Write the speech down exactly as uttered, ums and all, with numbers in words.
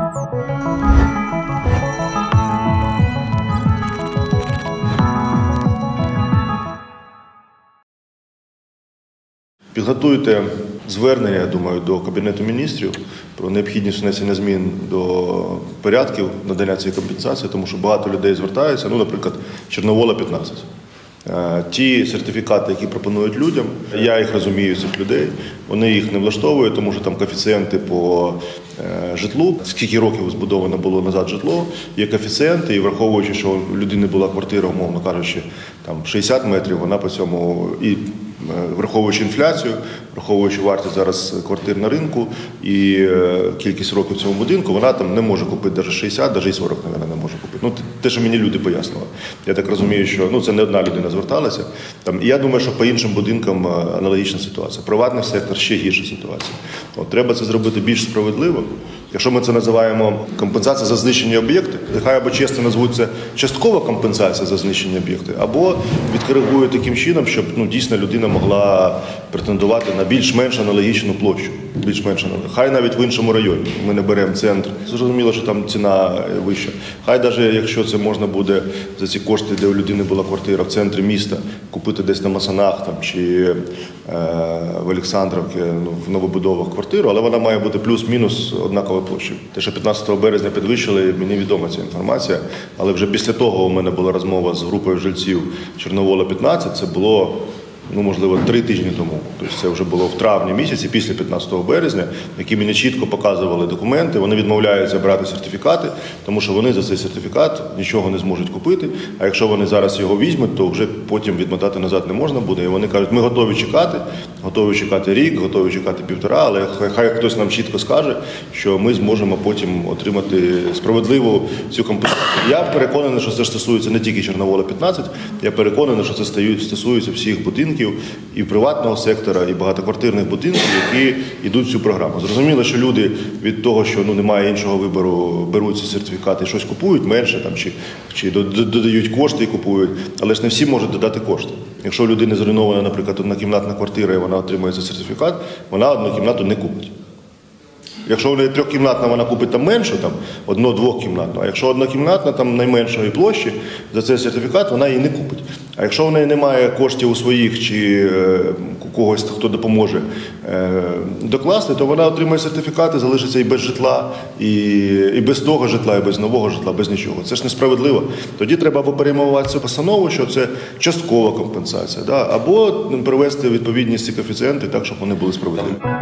Підготуйте звернення, я думаю, до Кабінету міністрів про необхідність внесення змін до порядків надання цієї компенсації, тому що багато людей звертаються, ну, наприклад, Чорновола п'ятнадцять. Ті сертифікати, які пропонують людям, я їх розумію, цих людей, вони їх не влаштовують, тому що там коефіцієнти по житлу, скільки років збудовано було назад житло, є коефіцієнти, і враховуючи, що у людини була квартира, умовно кажучи, там шістдесят метрів, вона по цьому, і враховуючи інфляцію, враховуючи вартість зараз квартир на ринку і кількість років в цьому будинку, вона там не може купити навіть шістдесят, навіть сорок, мабуть, не може купити. Ну, те, що мені люди пояснили. Я так розумію, що ну, це не одна людина зверталася. Там, і я думаю, що по іншим будинкам аналогічна ситуація. Приватний сектор ще гірша ситуація. От, треба це зробити більш справедливо. Якщо ми це називаємо компенсація за знищені об'єкти, нехай або чесно назвуть це часткова компенсація за знищені об'єкти, або відкоригують таким чином, щоб ну, дійсно людина могла претендувати на більш-менш аналогічну площу. Більш-менш аналогічну. Хай навіть в іншому районі. Ми не беремо центр. Зрозуміло, що там ціна вища. Хай навіть якщо це можна буде за ці кошти, де у людини була квартира в центрі міста, купити десь на Масанах там, чи е, в Олександрівці, ну, в новобудовах квартиру, але вона має бути плюс-мінус однакова площа. Те, що п'ятнадцятого березня підвищили, мені відома ця інформація, але вже після того у мене була розмова з групою жильців Чорновола п'ятнадцять, це було ну, можливо, три тижні тому. Тобто це вже було в травні місяці, після п'ятнадцятого березня, які мені чітко показували документи, вони відмовляються брати сертифікати, тому що вони за цей сертифікат нічого не зможуть купити, а якщо вони зараз його візьмуть, то вже потім відмотати назад не можна буде. І вони кажуть, ми готові чекати, готові чекати рік, готові чекати півтора, але хай хтось нам чітко скаже, що ми зможемо потім отримати справедливу цю компенсацію. Я переконаний, що це стосується не тільки Чорновола п'ятнадцять, я переконаний, що це стосується всіх будинків, і приватного сектора, і багатоквартирних будинків, які йдуть в цю програму. Зрозуміло, що люди від того, що ну, немає іншого вибору, беруть ці сертифікати і щось купують менше, там, чи, чи додають кошти і купують, але ж не всі можуть додати кошти. Якщо у людини зруйнована, наприклад, однокімнатна квартира і вона отримує цей сертифікат, вона одну кімнату не купить. Якщо вона трьохкімнатна, вона купить там меншу, там, одно-двохкімнатну, а якщо однокімнатна, там найменшої площі, за цей сертифікат вона її не купить. А якщо в неї немає коштів у своїх чи е, у когось, хто допоможе е, докласти, то вона отримає сертифікат і залишиться і без житла, і, і без того житла, і без нового житла, без нічого. Це ж несправедливо. Тоді треба або перейменувати цю постанову, що це часткова компенсація, да? Або привести відповідні ці коефіцієнти так, щоб вони були справедливі.